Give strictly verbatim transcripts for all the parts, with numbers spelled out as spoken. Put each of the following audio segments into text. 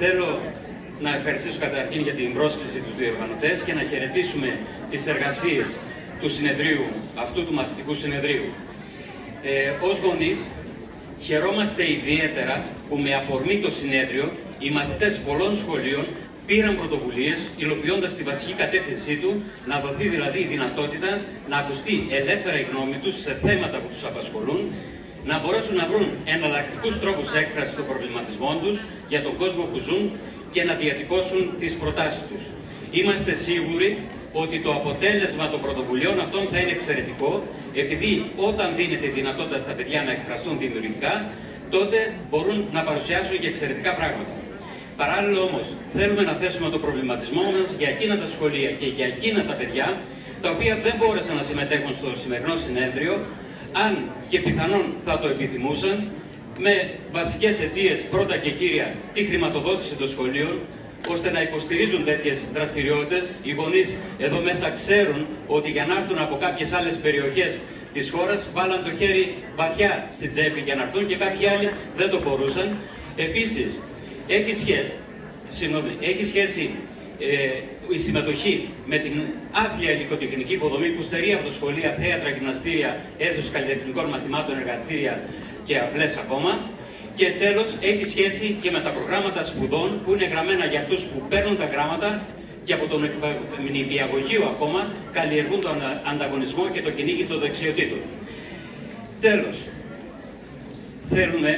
Θέλω να ευχαριστήσω καταρχήν για την πρόσκληση τους διοργανωτές και να χαιρετήσουμε τις εργασίες του συνεδρίου, αυτού του μαθητικού συνεδρίου. Ε, ως γονείς, χαιρόμαστε ιδιαίτερα που με αφορμή το συνέδριο οι μαθητές πολλών σχολείων πήραν πρωτοβουλίες, υλοποιώντας τη βασική κατεύθυνσή του, να δοθεί δηλαδή η δυνατότητα να ακουστεί ελεύθερα η γνώμη τους σε θέματα που τους απασχολούν, να μπορέσουν να βρουν εναλλακτικούς τρόπους έκφρασης των προβληματισμών τους για τον κόσμο που ζουν και να διατυπώσουν τις προτάσεις τους. Είμαστε σίγουροι ότι το αποτέλεσμα των πρωτοβουλειών αυτών θα είναι εξαιρετικό, επειδή όταν δίνεται η δυνατότητα στα παιδιά να εκφραστούν δημιουργικά, τότε μπορούν να παρουσιάσουν και εξαιρετικά πράγματα. Παράλληλα όμως, θέλουμε να θέσουμε τον προβληματισμό μας για εκείνα τα σχολεία και για εκείνα τα παιδιά, τα οποία δεν μπόρεσαν να συμμετέχουν στο σημερινό συνέδριο, αν και πιθανόν θα το επιθυμούσαν, με βασικές αιτίες πρώτα και κύρια τη χρηματοδότηση των σχολείων, ώστε να υποστηρίζουν τέτοιες δραστηριότητες. Οι γονείς εδώ μέσα ξέρουν ότι για να έρθουν από κάποιες άλλες περιοχές της χώρας βάλαν το χέρι βαθιά στη τσέπη για να έρθουν και κάποιοι άλλοι δεν το μπορούσαν. Επίσης, έχει σχέση, συγγνώμη, έχει σχέση ε, η συμμετοχή με την άθλια υλικοτεχνική υποδομή που στερεί από τα σχολεία θέατρα, γυμναστήρια, αίθουσες καλλιτεχνικών μαθημάτων, εργαστήρια και απλές ακόμα. Και τέλος, έχει σχέση και με τα προγράμματα σπουδών που είναι γραμμένα για αυτούς που παίρνουν τα γράμματα και από τον νηπιαγωγείο ακόμα καλλιεργούν τον ανταγωνισμό και το κυνήγι των δεξιοτήτων. Τέλος, θέλουμε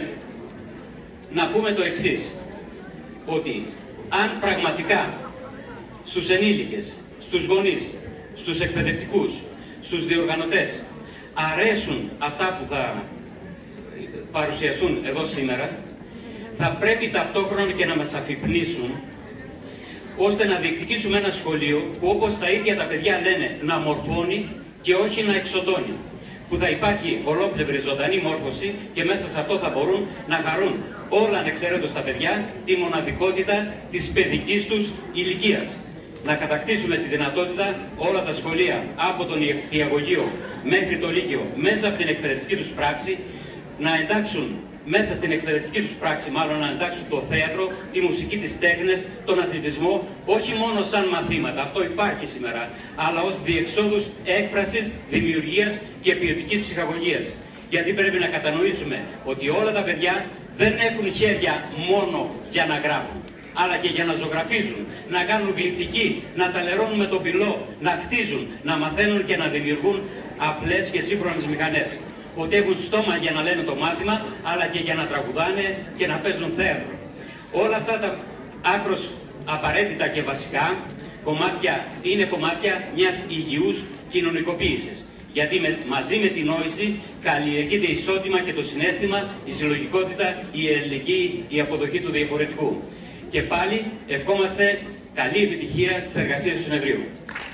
να πούμε το εξής, ότι αν πραγματικά στους ενήλικες, στους γονείς, στους εκπαιδευτικούς, στους διοργανωτές αρέσουν αυτά που θα παρουσιαστούν εδώ σήμερα, θα πρέπει ταυτόχρονα και να μας αφυπνίσουν, ώστε να διεκδικήσουμε ένα σχολείο που, όπως τα ίδια τα παιδιά λένε, να μορφώνει και όχι να εξοντώνει. Που θα υπάρχει ολόκληρη ζωντανή μόρφωση και μέσα σε αυτό θα μπορούν να χαρούν όλα ανεξαιρέτως τα παιδιά τη μοναδικότητα της παιδικής τους ηλικίας. Να κατακτήσουμε τη δυνατότητα όλα τα σχολεία από τον νηπιαγωγείο μέχρι το λύκειο, μέσα από την εκπαιδευτική τους πράξη, να εντάξουν μέσα στην εκπαιδευτική τους πράξη, μάλλον να εντάξουν το θέατρο, τη μουσική, τις τέχνες, τον αθλητισμό, όχι μόνο σαν μαθήματα, αυτό υπάρχει σήμερα, αλλά ως διεξόδους έκφρασης, δημιουργίας και ποιοτικής ψυχαγωγίας. Γιατί πρέπει να κατανοήσουμε ότι όλα τα παιδιά δεν έχουν χέρια μόνο για να γράφουν, αλλά και για να ζωγραφίζουν, να κάνουν γλυπτική, να ταλαιρώνουν με τον πυλό, να χτίζουν, να μαθαίνουν και να δημιουργούν απλές και σύγχρονες μηχανές. Ότι έχουν στόμα για να λένε το μάθημα, αλλά και για να τραγουδάνε και να παίζουν θέατρο. Όλα αυτά τα άκρως απαραίτητα και βασικά κομμάτια είναι κομμάτια μιας υγιούς κοινωνικοποίησης. Γιατί με, μαζί με την νόηση καλλιεργείται ισότιμα και το συναίσθημα, η συλλογικότητα, η ελληνική, η αποδοχή του διαφορετικού. Και πάλι ευχόμαστε καλή επιτυχία στις εργασίες του συνεδρίου.